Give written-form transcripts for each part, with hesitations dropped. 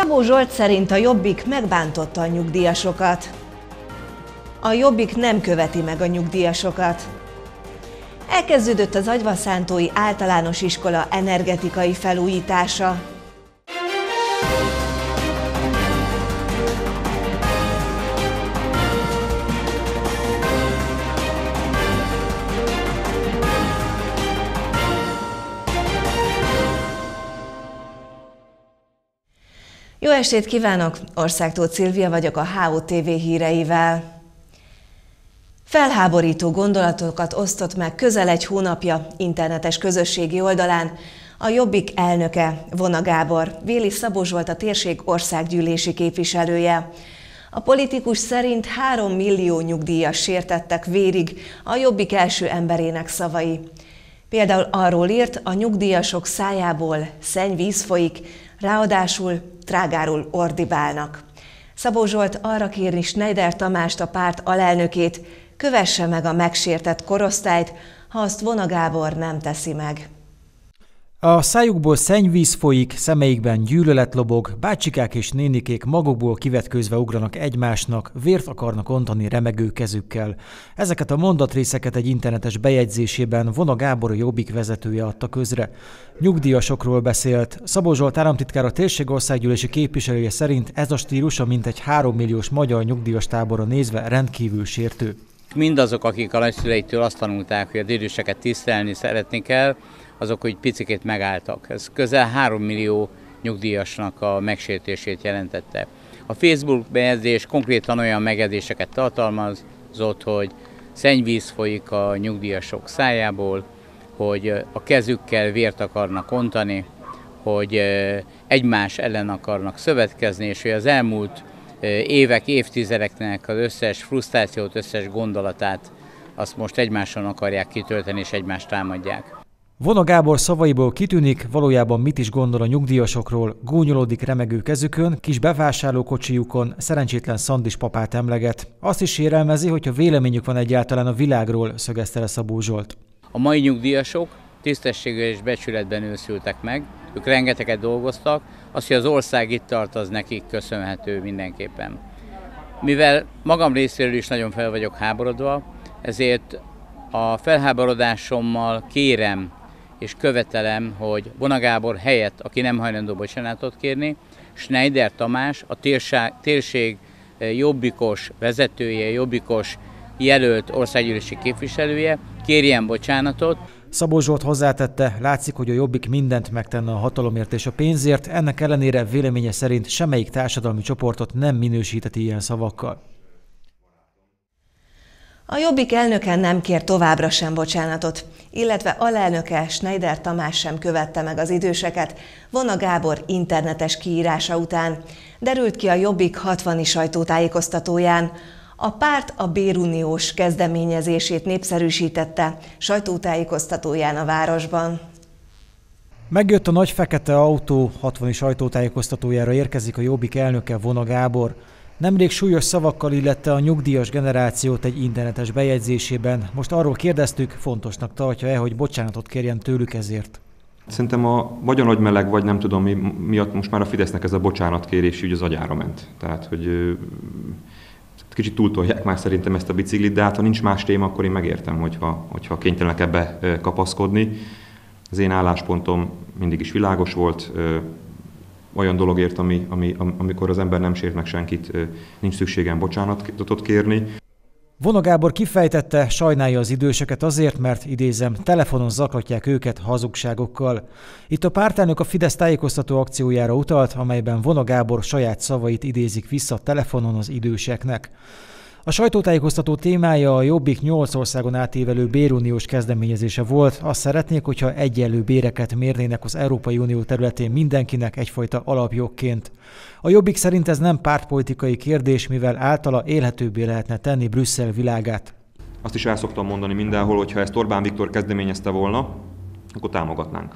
Szabó Zsolt szerint a Jobbik megbántotta a nyugdíjasokat. A Jobbik nem követi meg a nyugdíjasokat. Elkezdődött az Agyvaszántói Általános Iskola energetikai felújítása. Jó estét kívánok! Országtóth Szilvia vagyok a HOTV híreivel. Felháborító gondolatokat osztott meg közel egy hónapja internetes közösségi oldalán a Jobbik elnöke, Vona Gábor, véli Szabó Zsolt a térség országgyűlési képviselője. A politikus szerint 3 millió nyugdíjas sértettek vérig a Jobbik első emberének szavai. Például arról írt, a nyugdíjasok szájából szennyvíz folyik, ráadásul trágáról ordibálnak. Szabó Zsolt arra kéri Schneider Tamást, a párt alelnökét, kövesse meg a megsértett korosztályt, ha azt Vona Gábor nem teszi meg. A szájukból szennyvíz folyik, szemeikben gyűlölet lobog, bácsikák és nénikék magukból kivetkőzve ugranak egymásnak, vért akarnak ontani remegő kezükkel. Ezeket a mondatrészeket egy internetes bejegyzésében Vona Gábor, a Jobbik vezetője adta közre. Nyugdíjasokról beszélt. Szabó Zsolt államtitkár, a térség országgyűlési képviselője szerint ez a stílus a mintegy 3 milliós magyar nyugdíjas táborra nézve rendkívül sértő. Mindazok, akik a nagyszüleitől azt tanulták, hogy az időseket tisztelni szeretni kell, azok, hogy picikét megálltak. Ez közel 3 millió nyugdíjasnak a megsértését jelentette. A Facebook bejegyzés konkrétan olyan megjegyzéseket tartalmazott, hogy szennyvíz folyik a nyugdíjasok szájából, hogy a kezükkel vért akarnak ontani, hogy egymás ellen akarnak szövetkezni, és hogy az elmúlt évek, évtizedeknek az összes frusztrációt, összes gondolatát azt most egymáson akarják kitölteni, és egymást támadják. Vona Gábor szavaiból kitűnik, valójában mit is gondol a nyugdíjasokról, gúnyolódik remegő kezükön, kis bevásárlókocsijukon, szerencsétlen szandispapát emleget. Azt is sérelmezi, hogyha véleményük van egyáltalán a világról, szögezte le Szabó Zsolt. A mai nyugdíjasok tisztességgel és becsületben őszültek meg, ők rengeteget dolgoztak, az, hogy az ország itt tart, az nekik köszönhető mindenképpen. Mivel magam részéről is nagyon fel vagyok háborodva, ezért a felháborodásommal kérem és követelem, hogy Vona Gábor helyett, aki nem hajlandó bocsánatot kérni, Schneider Tamás, a térség jobbikos vezetője, jobbikos jelölt országgyűlési képviselője kérjen bocsánatot. Szabó Zsolt hozzátette, látszik, hogy a Jobbik mindent megtenne a hatalomért és a pénzért, ennek ellenére véleménye szerint semmelyik társadalmi csoportot nem minősíteti ilyen szavakkal. A Jobbik elnöke nem kér továbbra sem bocsánatot, illetve alelnöke Schneider Tamás sem követte meg az időseket Vona Gábor internetes kiírása után. Derült ki a Jobbik 60-i sajtótájékoztatóján. A párt a béruniós kezdeményezését népszerűsítette sajtótájékoztatóján a városban. Megjött a nagy fekete autó, 60-i sajtótájékoztatójára érkezik a Jobbik elnöke, Vona Gábor. Nemrég súlyos szavakkal illette a nyugdíjas generációt egy internetes bejegyzésében. Most arról kérdeztük, fontosnak tartja-e, hogy bocsánatot kérjen tőlük ezért. Szerintem vagy a nagy meleg, vagy nem tudom mi miatt most már a Fidesznek ez a bocsánatkérés ügy az agyára ment. Tehát, hogy kicsit túltolják már szerintem ezt a biciklit, de hát ha nincs más téma, akkor én megértem, hogyha kénytelenek ebbe kapaszkodni. Az én álláspontom mindig is világos volt. Olyan dologért, amikor az ember nem sért meg senkit, nincs szükségem bocsánatot kérni. Vona Gábor kifejtette, sajnálja az időseket azért, mert, idézem, telefonon zaklatják őket hazugságokkal. Itt a pártelnök a Fidesz tájékoztató akciójára utalt, amelyben Vona Gábor saját szavait idézik vissza telefonon az időseknek. A sajtótájékoztató témája a Jobbik 8 országon átívelő béruniós kezdeményezése volt. Azt szeretnék, hogyha egyenlő béreket mérnének az Európai Unió területén mindenkinek egyfajta alapjogként. A Jobbik szerint ez nem pártpolitikai kérdés, mivel általa élhetőbbé lehetne tenni Brüsszel világát. Azt is el szoktam mondani mindenhol, hogy ha ezt Orbán Viktor kezdeményezte volna, akkor támogatnánk.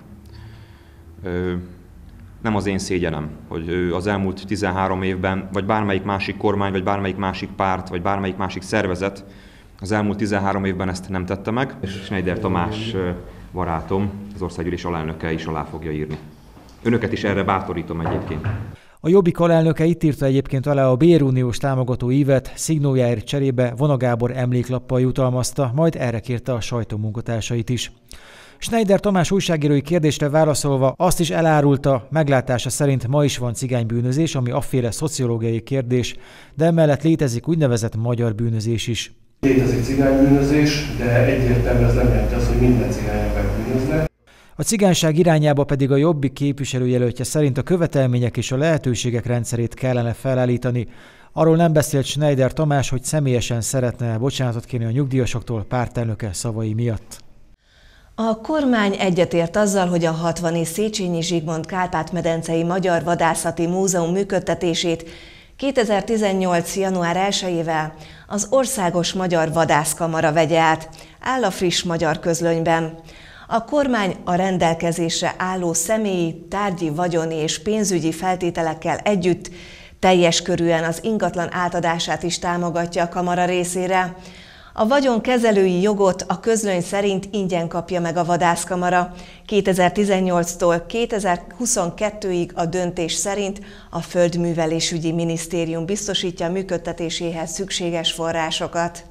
Nem az én szégyenem, hogy az elmúlt 13 évben, vagy bármelyik másik kormány, vagy bármelyik másik párt, vagy bármelyik másik szervezet az elmúlt 13 évben ezt nem tette meg, és Schneider Tamás barátom, az országgyűlés alelnöke is alá fogja írni. Önöket is erre bátorítom egyébként. A Jobbik alelnöke itt írta egyébként alá a béruniós támogató ívet, szignójáért cserébe Vona Gábor emléklappal jutalmazta, majd erre kérte a sajtó munkatársait is. Schneider Tamás újságírói kérdésre válaszolva azt is elárulta, meglátása szerint ma is van cigánybűnözés, ami afféle szociológiai kérdés, de emellett létezik úgynevezett magyar bűnözés is. Létezik cigánybűnözés, de egyértelműen ez nem jelenti azt, hogy minden cigányember bűnözne. A cigányság irányába pedig a Jobbik képviselőjelöltje szerint a követelmények és a lehetőségek rendszerét kellene felállítani. Arról nem beszélt Schneider Tamás, hogy személyesen szeretne bocsánatot kérni a nyugdíjasoktól pártelnöke szavai miatt. A kormány egyetért azzal, hogy a 60. Széchenyi Zsigmond Kárpát-medencei Magyar Vadászati Múzeum működtetését 2018. január 1-ével az Országos Magyar Vadászkamara vegye át, áll a friss Magyar Közlönyben. A kormány a rendelkezésre álló személyi, tárgyi, vagyoni és pénzügyi feltételekkel együtt teljes körűen az ingatlan átadását is támogatja a kamara részére. A vagyonkezelői jogot a közlöny szerint ingyen kapja meg a vadászkamara. 2018-tól 2022-ig a döntés szerint a Földművelésügyi Minisztérium biztosítja működtetéséhez szükséges forrásokat.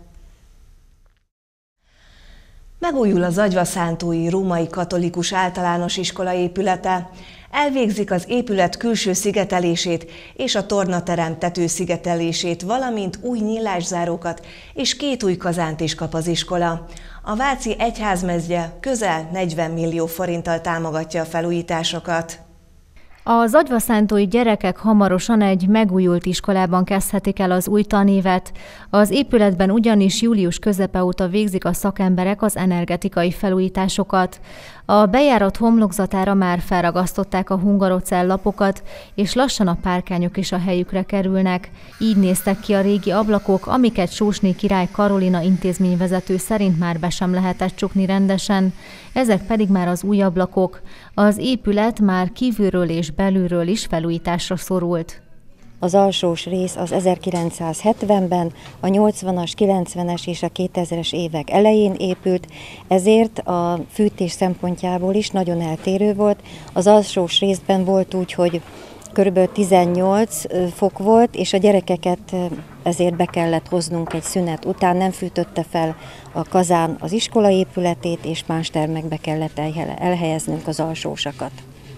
Megújul a zagyvaszántói római katolikus általános iskola épülete. Elvégzik az épület külső szigetelését és a tornaterem tetőszigetelését, valamint új nyílászárókat és 2 új kazánt is kap az iskola. A váci egyházmezje közel 40 millió forinttal támogatja a felújításokat. A zagyvaszántói gyerekek hamarosan egy megújult iskolában kezdhetik el az új tanévet. Az épületben ugyanis július közepe óta végzik a szakemberek az energetikai felújításokat. A bejárat homlokzatára már felragasztották a hungarocell lapokat, és lassan a párkányok is a helyükre kerülnek. Így néztek ki a régi ablakok, amiket Sósné király Karolina intézményvezető szerint már be sem lehetett csukni rendesen. Ezek pedig már az új ablakok. Az épület már kívülről és belülről is felújításra szorult. Az alsós rész az 1970-ben, a 80-as, 90-es és a 2000-es évek elején épült, ezért a fűtés szempontjából is nagyon eltérő volt. Az alsós részben volt úgy, hogy kb. 18 fok volt, és a gyerekeket ezért be kellett hoznunk egy szünet után, nem fűtötte fel a kazán az iskola épületét, és más termekbe kellett elhelyeznünk az alsósakat.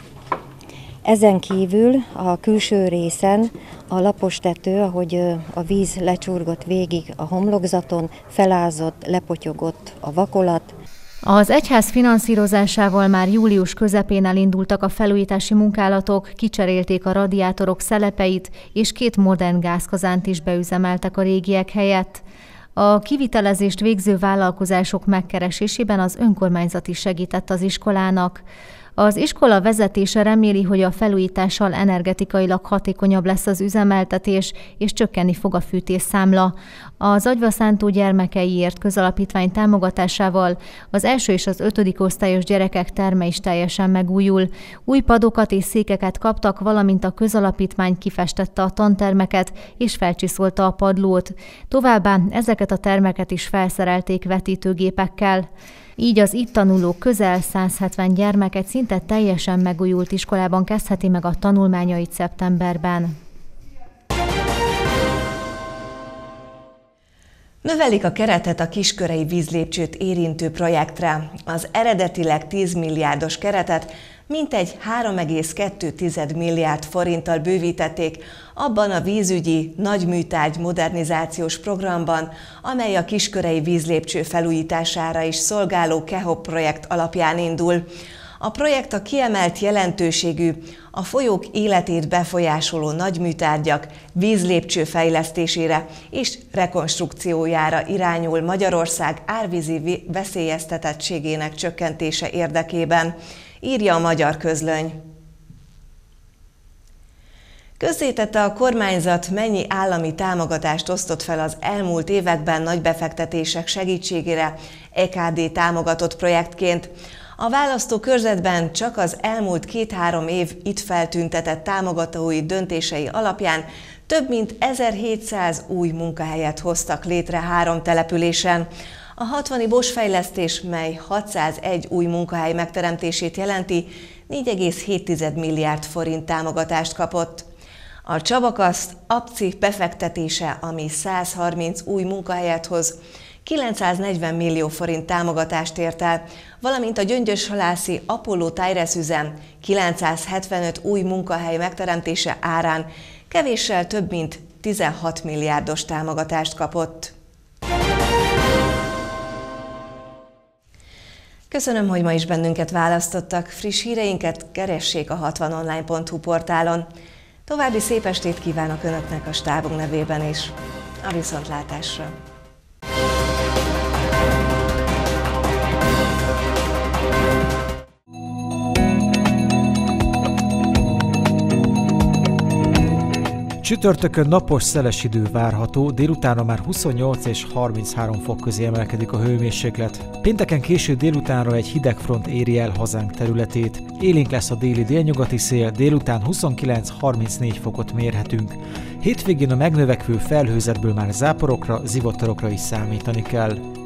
Ezen kívül a külső részen a lapos tető, ahogy a víz lecsurgott végig a homlokzaton, felázott, lepotyogott a vakolat. Az egyház finanszírozásával már július közepén elindultak a felújítási munkálatok, kicserélték a radiátorok szelepeit, és 2 modern gázkazánt is beüzemeltek a régiek helyett. A kivitelezést végző vállalkozások megkeresésében az önkormányzat is segített az iskolának. Az iskola vezetése reméli, hogy a felújítással energetikailag hatékonyabb lesz az üzemeltetés, és csökkenni fog a fűtésszámla. A Zagyvaszántó Gyermekeiért Közalapítvány támogatásával az 1. és az 5. osztályos gyerekek terme is teljesen megújul. Új padokat és székeket kaptak, valamint a közalapítvány kifestette a tantermeket és felcsiszolta a padlót. Továbbá ezeket a termeket is felszerelték vetítőgépekkel. Így az itt tanuló közel 170 gyermek egy szinte teljesen megújult iskolában kezdheti meg a tanulmányait szeptemberben. Növelik a keretet a Kiskörei vízlépcsőt érintő projektre. Az eredetileg 10 milliárdos keretet mintegy 3,2 milliárd forinttal bővítették abban a vízügyi nagyműtárgy modernizációs programban, amely a Kiskörei vízlépcső felújítására is szolgáló KEHOP projekt alapján indul. A projekt a kiemelt jelentőségű, a folyók életét befolyásoló nagyműtárgyak vízlépcső fejlesztésére és rekonstrukciójára irányul Magyarország árvízi veszélyeztetettségének csökkentése érdekében, írja a Magyar Közlöny. Közzétette a kormányzat, mennyi állami támogatást osztott fel az elmúlt években nagy befektetések segítségére EKD támogatott projektként. A választókörzetben csak az elmúlt 2-3 év itt feltüntetett támogatói döntései alapján több mint 1700 új munkahelyet hoztak létre 3 településen. A 60-i Bosfejlesztés, mely 601 új munkahely megteremtését jelenti, 4,7 milliárd forint támogatást kapott. A Csabakaszt APCI befektetése, ami 130 új munkahelyet hoz, 940 millió forint támogatást ért el, valamint a gyöngyöshalászi Apollo Tyres üzem 975 új munkahely megteremtése árán kevéssel több mint 16 milliárdos támogatást kapott. Köszönöm, hogy ma is bennünket választottak. Friss híreinket keressék a 60online.hu portálon. További szép estét kívánok Önöknek a stábunk nevében is. A viszontlátásra! Csütörtökön napos, szeles idő várható, délutánra már 28 és 33 fok közé emelkedik a hőmérséklet. Pénteken késő délutánra egy hideg front éri el hazánk területét. Élénk lesz a déli délnyugati szél, délután 29-34 fokot mérhetünk. Hétvégén a megnövekvő felhőzetből már záporokra, zivatarokra is számítani kell.